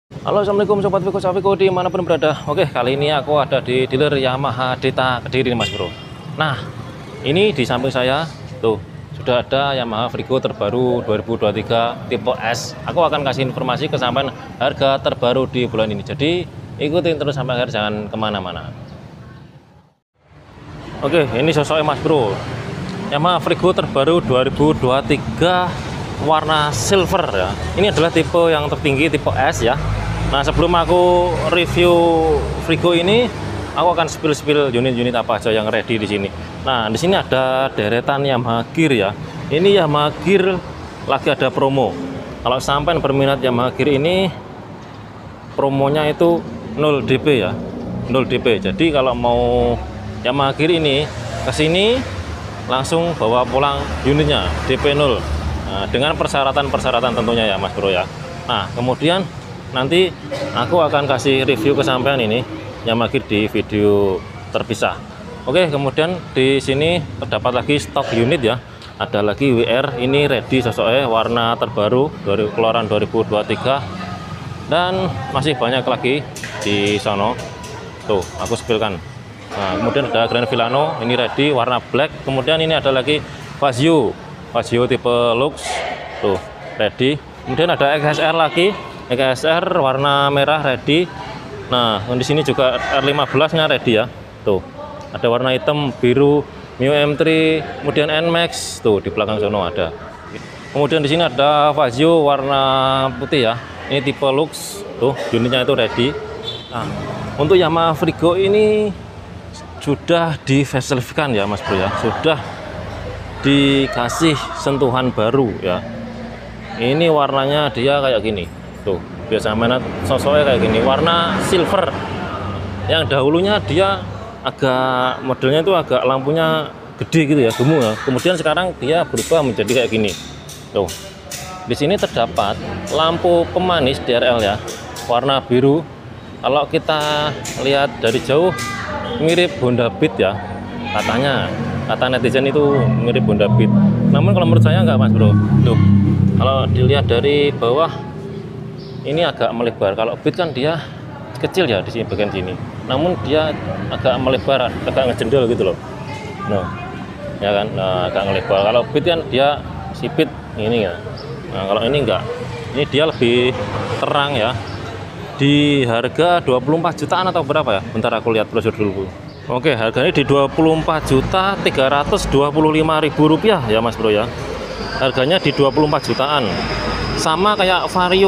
Halo, assalamualaikum sobat Viko Saviko dimanapun berada. Oke, kali ini aku ada di dealer Yamaha Deta Kediri mas bro. Nah, ini di samping saya tuh sudah ada Yamaha Frigo terbaru 2023 tipe S. Aku akan kasih informasi kesampaian harga terbaru di bulan ini. Jadi ikutin terus sampai akhir, jangan kemana-mana. Oke, ini sosoknya mas bro. Yamaha Frigo terbaru 2023 warna silver ya. Ini adalah tipe yang tertinggi, tipe S ya. Nah, sebelum aku review Frigo ini, aku akan spill unit-unit apa aja yang ready di sini. Nah, di sini ada deretan Yamaha Gear ya. Ini Yamaha Gear lagi ada promo. Kalau sampai berminat Yamaha Gear ini, promonya itu 0 DP ya. 0 DP. Jadi kalau mau Yamaha Gear ini ke sini langsung bawa pulang unitnya DP 0. Nah, dengan persyaratan-persyaratan tentunya ya mas bro ya. Nah, kemudian nanti aku akan kasih review kesampaian ini Yamaha Gear di video terpisah. Oke, kemudian di sini terdapat lagi stok unit ya. Ada lagi WR, ini ready sosoknya warna terbaru dari keluaran 2023, dan masih banyak lagi di sono. Tuh, aku spillkan. Nah, kemudian ada Grand Villano, ini ready warna black. Kemudian ini ada lagi Fazio tipe Lux, tuh ready. Kemudian ada XSR lagi, XSR warna merah ready. Nah, di sini juga R15 nya ready ya. Tuh ada warna hitam, biru, Mio M3, kemudian NMAX, tuh di belakang sono ada. Kemudian di sini ada Fazio warna putih ya, ini tipe Lux, tuh unitnya itu ready. Nah, untuk Yamaha Frigo ini sudah di faceliftkan ya mas bro ya, sudah dikasih sentuhan baru ya. Ini warnanya dia kayak gini tuh, biasa mana sosoknya kayak gini, warna silver. Yang dahulunya dia agak modelnya itu agak lampunya gede gitu ya, gemuk ya. Kemudian sekarang dia berubah menjadi kayak gini tuh. Di sini terdapat lampu pemanis DRL ya, warna biru. Kalau kita lihat dari jauh mirip Honda Beat ya, kata netizen itu mirip Honda Beat. Namun kalau menurut saya enggak mas bro. Tuh, kalau dilihat dari bawah ini agak melebar. Kalau Beat kan dia kecil ya di sini bagian sini. Namun dia agak melebar, agak ngejendol gitu loh. Nah, ya kan, nah, agak melebar. Kalau Beat kan dia sipit ini ya. Nah, kalau ini enggak. Ini dia lebih terang ya. Di harga 24 jutaan atau berapa ya? Bentar aku lihat brosur dulu. Oke, harganya di 24.325.000 rupiah ya mas bro ya. Harganya di 24 jutaan. Sama kayak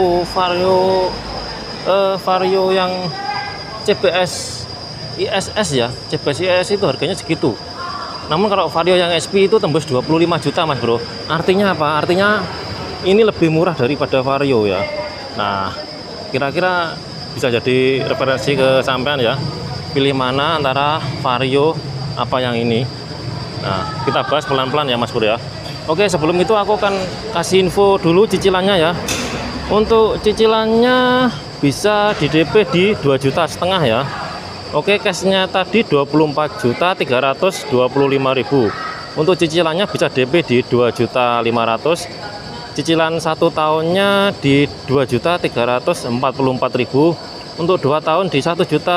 Vario yang CBS ISS ya. CBS ISS itu harganya segitu. Namun kalau Vario yang SP itu tembus 25 juta mas bro. Artinya apa? Artinya ini lebih murah daripada Vario ya. Nah, kira-kira bisa jadi referensi ke sampean ya. Pilih mana antara Vario apa yang ini. Nah, kita bahas pelan-pelan ya mas bro ya. Oke, sebelum itu aku akan kasih info dulu cicilannya ya. Untuk cicilannya bisa di DP di 2,5 juta ya. Oke, cashnya tadi 24.325.000. Untuk cicilannya bisa DP di 2.500.000. Cicilan 1 tahunnya di 2.344.000. Untuk 2 tahun di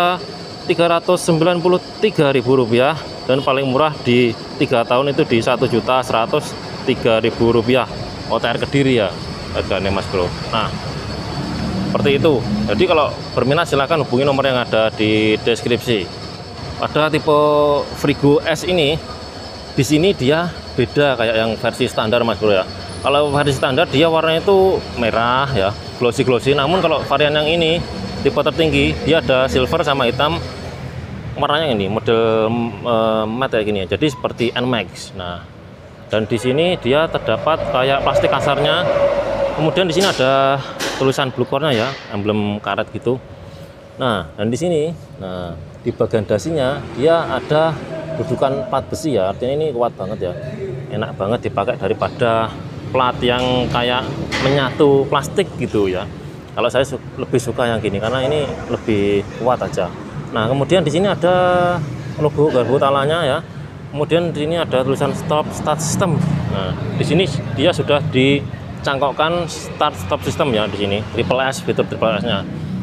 1.393.000 rupiah, dan paling murah di 3 tahun itu di 1.103.000 rupiah. OTR Kediri ya harganya mas bro. Nah, seperti itu. Jadi kalau berminat silahkan hubungi nomor yang ada di deskripsi. Pada tipe Frigo S ini, di sini dia beda kayak yang versi standar mas bro ya. Kalau versi standar dia warnanya itu merah ya, glossy. Namun kalau varian yang ini tipe tertinggi, dia ada silver sama hitam. Warnanya ini model matte kayak gini ya. Jadi seperti NMAX. Nah, dan di sini dia terdapat kayak plastik kasarnya. Kemudian di sini ada tulisan blue core-nya ya, emblem karet gitu. Nah, dan di sini, nah di bagian dasinya dia ada dudukan plat besi ya. Artinya ini kuat banget ya. Enak banget dipakai daripada plat yang kayak menyatu plastik gitu ya. Kalau saya lebih suka yang gini karena ini lebih kuat aja. Nah, kemudian di sini ada logo garpu talanya ya. Kemudian di sini ada tulisan start system. Nah, di sini dia sudah dicangkokkan start stop system ya di sini. Triple S, fitur triple S-nya.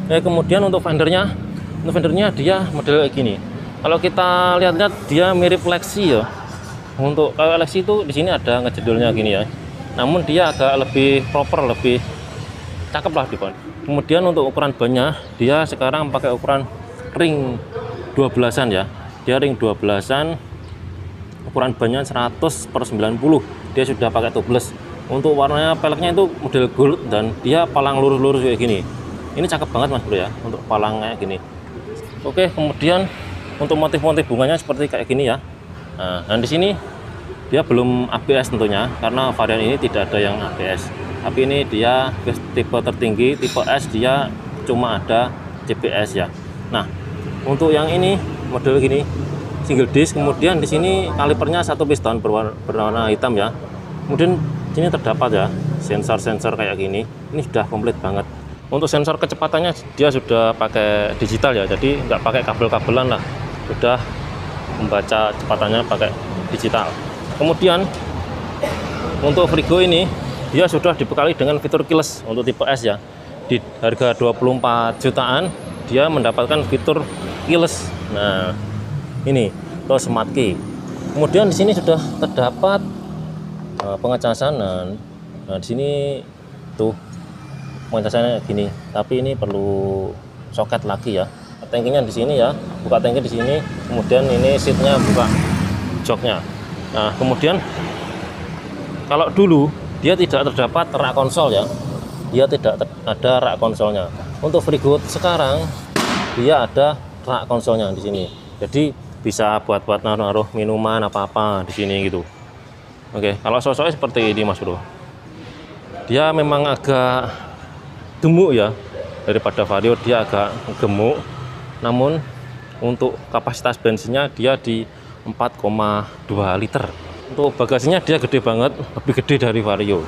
Kemudian untuk fendernya dia model kayak gini. Kalau kita lihat-lihat dia mirip Lexi ya. Untuk kalau Lexi itu di sini ada ngejedulnya gini ya. Namun dia agak lebih proper, lebih cakep lah di. Kemudian untuk ukuran bannya dia sekarang pakai ukuran ring 12-an ya. Dia ring 12-an, ukuran bannya 100/90. Dia sudah pakai tubeless. Untuk warnanya peleknya itu model gold dan dia palang lurus-lurus kayak gini. Ini cakep banget Mas Bro ya untuk palang kayak gini. Oke, kemudian untuk motif-motif bunganya seperti kayak gini ya. Nah, dan di sini dia belum ABS tentunya karena varian ini tidak ada yang ABS. Tapi ini dia tipe tertinggi, tipe S, dia cuma ada CBS ya. Nah, untuk yang ini model gini single disc, kemudian di sini kalipernya satu piston berwarna hitam ya. Kemudian sini terdapat ya sensor-sensor kayak gini. Ini sudah komplit banget. Untuk sensor kecepatannya dia sudah pakai digital ya, jadi nggak pakai kabel-kabelan lah, sudah membaca kecepatannya pakai digital. Kemudian untuk Frigo ini dia sudah dibekali dengan fitur keyless untuk tipe S ya. Di harga 24 jutaan dia mendapatkan fitur keyless. Nah, ini atau smart key. Kemudian di sini sudah terdapat pengecasan. Nah, di sini tuh pengecasannya gini, tapi ini perlu soket lagi ya. Tangkinya di sini ya, buka tangki di sini. Kemudian ini seatnya buka joknya. Nah, kemudian kalau dulu dia tidak terdapat rak konsol ya, dia tidak ada rak konsolnya. Untuk Frigo sekarang dia ada rak konsolnya di sini, jadi bisa buat naruh minuman apa-apa di sini gitu. Oke, kalau sosoknya seperti ini Mas Bro, dia memang agak gemuk ya, daripada Vario dia agak gemuk. Namun untuk kapasitas bensinnya dia di 4,2 liter. Untuk bagasinya dia gede banget, lebih gede dari Vario.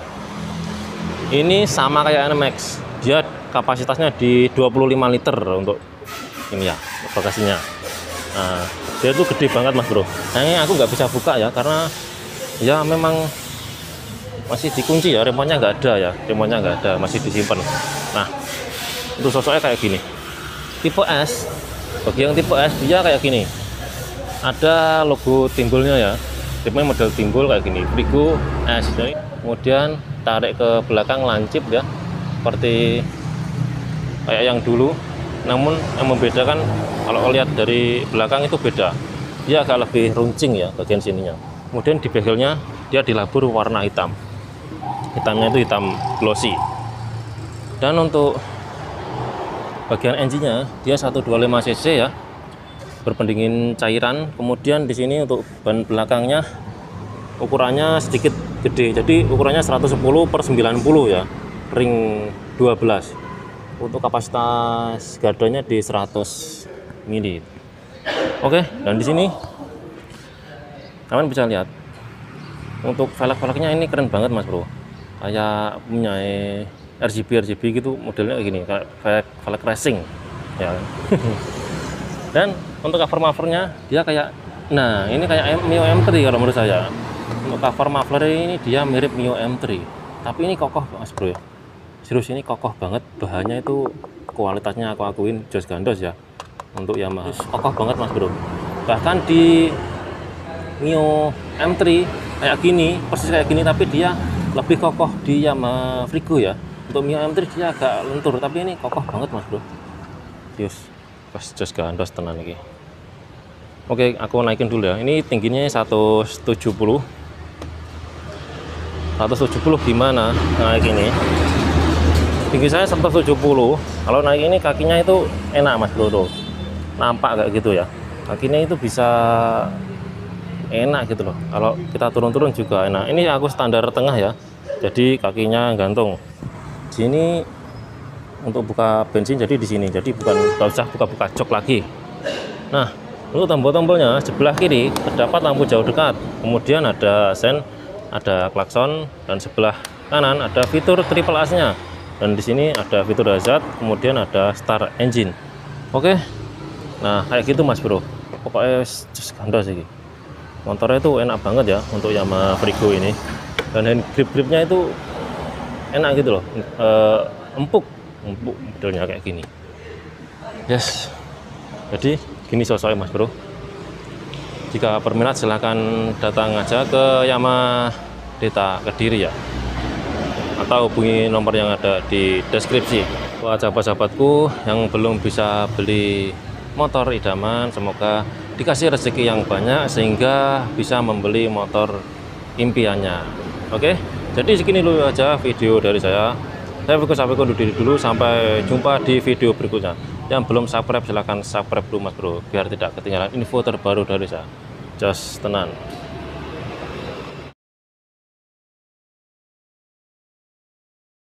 Ini sama kayak NMAX, dia kapasitasnya di 25 liter untuk ini ya bagasinya. Nah, dia tuh gede banget Mas Bro. Nah, ini aku nggak bisa buka ya karena ya memang masih dikunci ya, remote-nya nggak ada ya, remote-nya nggak ada, masih disimpan. Nah, untuk sosoknya kayak gini. Tipe S, bagi yang tipe S dia kayak gini, ada logo timbulnya ya, tipe model timbul kayak gini, Frigo S. Kemudian tarik ke belakang lancip ya, seperti kayak yang dulu. Namun yang membedakan kalau lihat dari belakang itu beda, dia agak lebih runcing ya bagian sininya. Kemudian di bezelnya dia dilabur warna hitam, hitamnya itu hitam glossy. Dan untuk bagian engine-nya dia 125 cc ya, berpendingin cairan. Kemudian di sini untuk ban belakangnya ukurannya sedikit gede, jadi ukurannya 110/90 ya, ring 12. Untuk kapasitas gardonya di 100 mili. Oke, dan di sini kalian bisa lihat untuk velg-velgnya ini keren banget Mas Bro, kayak punya RGB gitu, modelnya kayak gini, kayak velg racing ya. Dan untuk cover mufflernya dia kayak, nah ini kayak Mio M3 kalau menurut saya. Untuk cover muffler ini dia mirip Mio M3, tapi ini kokoh Mas Bro ya, serius ini kokoh banget. Bahannya itu kualitasnya aku akuin jos gandos ya untuk Yamaha, kokoh banget Mas Bro. Bahkan di Mio M3 kayak gini, persis kayak gini, tapi dia lebih kokoh di Yamaha Frigo ya. Untuk Mio M3 dia agak lentur, tapi ini kokoh banget Mas Bro. Yus, pas jos gandos tenan iki. Oke, aku naikin dulu ya. Ini tingginya 170 gimana naik ini? Tinggi saya 170. Kalau naik ini kakinya itu enak Mas Bro tuh. Nampak kayak gitu ya. Kakinya itu bisa enak gitu loh. Kalau kita turun-turun juga enak. Ini aku standar tengah ya. Jadi kakinya gantung. Sini untuk buka bensin jadi di sini. Jadi bukan, nggak usah buka-buka jok lagi. Nah, untuk tombol-tombolnya sebelah kiri terdapat lampu jauh dekat. Kemudian ada sen, ada klakson, dan sebelah kanan ada fitur triple AC-nya. Dan di sini ada fitur hazard, kemudian ada start engine. Oke. Nah, kayak gitu Mas Bro. Pokoknya gandos sih. Motornya itu enak banget ya untuk Yamaha Frigo ini. Dan grip-gripnya itu enak gitu loh. Empuk modelnya kayak gini. Yes, jadi gini sosoknya Mas Bro. Jika berminat silahkan datang aja ke Yamaha Deta Kediri ya, atau hubungi nomor yang ada di deskripsi. Buat sahabat-sahabatku yang belum bisa beli motor idaman, semoga dikasih rezeki yang banyak sehingga bisa membeli motor impiannya. Oke, jadi segini dulu aja video dari saya. Saya Vigo undur diri dulu, sampai jumpa di video berikutnya. Yang belum subscribe silahkan subscribe dulu Mas Bro, biar tidak ketinggalan info terbaru dari saya. Just tenan.